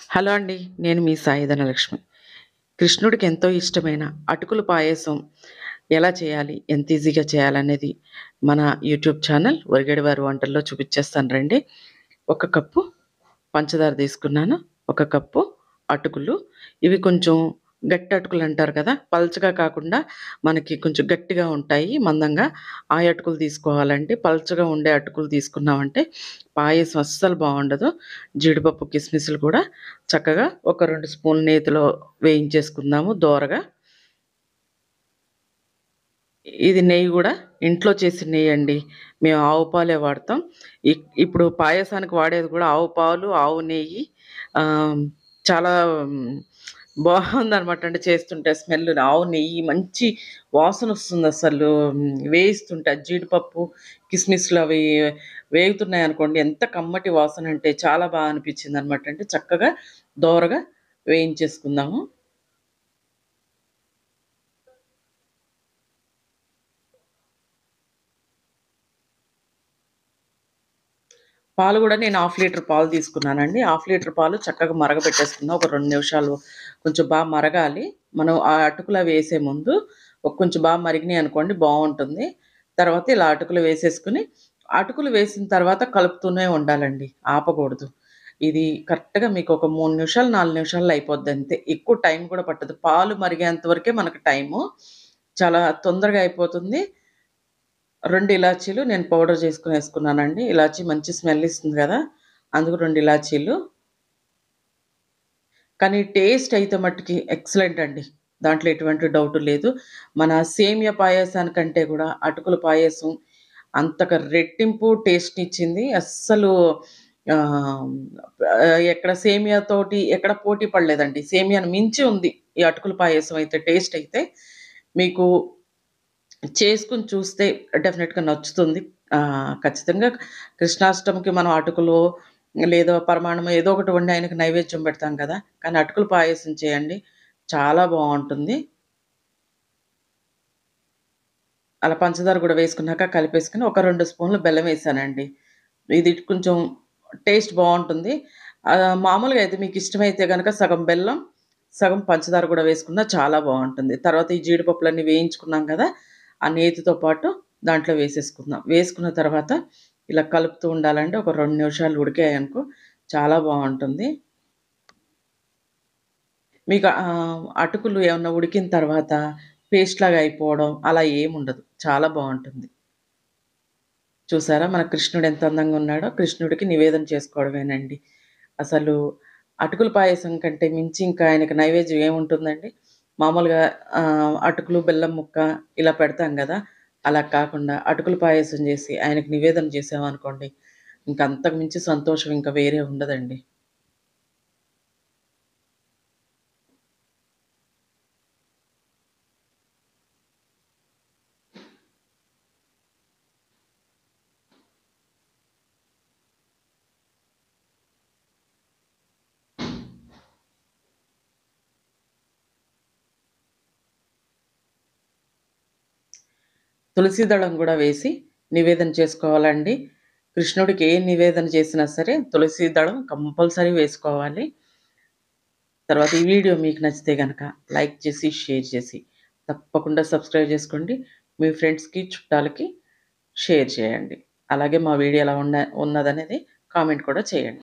Hello అండి. నేను మీ సాయి ధనలక్ష్మి. కృష్ణుడికి ఎంతో ఇష్టమైన అటుకుల పాయసం ఎలా చేయాలి? ఎంత ఈజీగా చేయాలనేది మన యూట్యూబ్ ఛానల్ ఒరిగడి వారి వంటల్లో చూపిచ్చేస్తాను రండి. ఒక కప్పు పంచదార తీసుకున్నాను. ఒక కప్పు అటుకులు. ఇవి కొంచెం గట్టి అటుకులు అంటారు కదా! పల్చగా కాకుండా మనకి కొంచెం గట్టిగా ఉంటాయి మందంగా. ఆ అటుకులు తీసుకోవాలండి. పల్చగా ఉండే అటుకులు తీసుకున్నామంటే పాయసం అస్సలు బావుండదు. జీడిపప్పు, కిస్మిస్‌లు కూడా చక్కగా ఒక 2 స్పూన్లు నేతిలో వేయించేసుకుందాము దోరగా. ఇది నెయ్యి గూడా ఇంట్లో చేసిన నెయ్యండి. మేము ఆవు పాలే వాడతాం. ఇప్పుడు పాయసానికి వాడేది గూడా ఆవు పాలు, ఆవు నెయ్యి. ఆహ్, చాలా బావుందనమాట అండి చేస్తుంటే స్మెల్. ఆవు నెయ్యి మంచి వాసనొస్తుందసలు. వేయిస్తుంటే జీడిపప్పు, కిస్మిస్‌లు అవి వేగుతున్నాయనుకోండి ఎంత కమ్మటి వాసనంటే చాలా అనిపిచ్చిందనమాట అండి. చక్కగా దోరగా వేయించేసుకుందాము. పాలు గూడా నేను హాఫ్ లీటర్ పాలు తీసుకున్నానండి. హాఫ్ లీటర్ పాలు చక్కగా మరగబెట్టేసుకుందాం. ఒక 2 నిమిషాలు కొంచెం మరగాలి. మనం ఆ అటుకులు వేసే ముందు కొంచెం మరిగినియనుకోండి బావుంటుంది. తర్వాత ఇలా అటుకులు వేసేసుకొని, అటుకులు వేసిన తర్వాత కలుపుతూనే ఉండాలండి. ఆపకూడదు. ఇది కరెక్ట్‌గా మీకు ఒక 3 నిమిషాలు, 4 నిమిషాల్లో అయిపోద్దంతే. ఎక్కువ టైం కూడా పట్టదు. పాలు మరిగేంత వరకే మనకు టైము. చాలా తొందరగా అయిపోతుంది. 2 ఇలాచీలు నేను పౌడర్ చేసుకొనేసుకున్నానండి. ఇలాచీ మంచి స్మెల్ ఇస్తుంది గదా! అందుకు 2 ఇలాచీలు. కానీ టేస్ట్ అయితే మట్టుకి ఎక్సలెంట్ అండి. దాంట్లో ఎటువంటి డౌటు లేదు. మన సేమియా పాయసానికంటే గూడా అటుకుల పాయసం అంతకు రెట్టింపు టేస్ట్‌నిచ్చింది. అస్సలు ఆహ్, ఎక్కడ సేమియాతోటి ఎక్కడ పోటీ పడలేదండి. సేమియాని మించి ఉంది. ఈ అటుకుల పాయసం అయితే టేస్ట్ అయితే. మీకు చేసుకొని చూస్తే డెఫినెట్‌గా నచ్చుతుంది. ఖచ్చితంగా కృష్ణాష్టమికి మనం అటుకులో లేదా పరమాన్నమో ఏదో ఒకటి వండి ఆయనకి నైవేద్యం పెడతాం కదా! కానీ అటుకుల పాయసం చేయండి. చాలా బావుంటుంది. అలా పంచదార గూడా వేసుకున్నాక కలిపేసుకొని ఒక 2 స్పూన్లు బెల్లం వేసానండి. ఇది కొంచెం టేస్ట్ బావుంటుంది. మామూలుగా అయితే మీకిష్టమైతే గనక సగం బెల్లం, సగం పంచదార గూడా వేసుకున్నా చాలా బావుంటుంది. తర్వాత ఈ జీడిపప్పులన్నీ వేయించుకున్నాం గదా! ఆ నేతితో పాటు దాంట్లో వేసేసుకుందాం. వేసుకున్న తర్వాత ఇలా కలుపుతూ ఉండాలండి. ఒక 2 నిమిషాలు ఉడికాయనుకో చాలా బావుంటుంది. మీకు అటుకులు ఏమన్నా ఉడికిన తర్వాత పేస్ట్‌లాగా అయిపోవడం అలా ఏముండదు. చాలా బావుంటుంది. చూసారా మన కృష్ణుడు ఎంత అందంగా ఉన్నాడో! కృష్ణుడికి నివేదన చేసుకోవడమేనండి. అసలు అటుకుల పాయసం కంటే మించి ఇంకా ఆయనకి నైవేద్యం ఏముంటుందండి? మామూలుగా అటుకులు, బెల్లం ముక్క ఇలా పెడతాం గదా! అలా కాకుండా అటుకుల పాయసం జేసి ఆయనకి నివేదన చేసామనుకోండి, ఇంక అంతకు మించి సంతోషం ఇంక వేరే ఉండదండి. తులసి దళం గూడా వేసి నివేదన చేసుకోవాలండి. కృష్ణుడికి ఏ నివేదన చేసినా సరే తులసి దళం కంపల్సరీ వేసుకోవాలి. తర్వాత ఈ వీడియో మీకు నచ్చితే గనక లైక్ చేసి, షేర్ చేసి, తప్పకుండా సబ్స్క్రైబ్ చేసుకోండి. మీ ఫ్రెండ్స్‌కి, చుట్టాలకి షేర్ చేయండి. అలాగే మా వీడియో ఎలా ఉన్నదనేది కామెంట్ కూడా చేయండి.